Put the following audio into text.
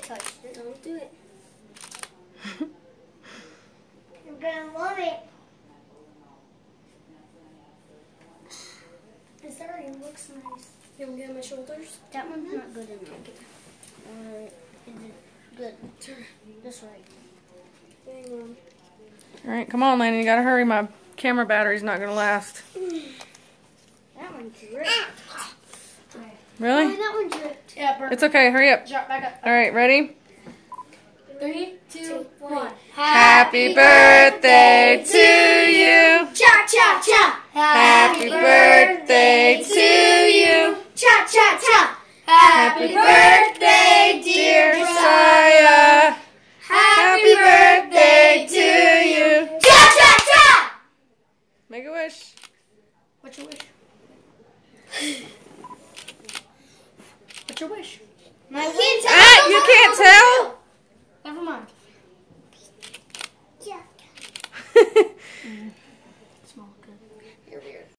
touched it. Don't do it. You're gonna love it. This already looks nice. You want to get on my shoulders? That one's not good enough. Alright. Is it good? This way. Hang on. Alright, come on, Landon. You gotta hurry. My camera battery's not gonna last. That one's ripped. Really? Oh, that one's ripped. Yeah, perfect. It's okay. Hurry up. Drop back up. Alright, ready? 3, 2, 1. Happy birthday to you. Cha cha cha. Happy birthday to you. Cha cha cha. Happy birthday, dear Siah. Happy birthday to you. Cha cha cha. Make a wish. What's your wish? What's your wish? My kids. Ah, you can't.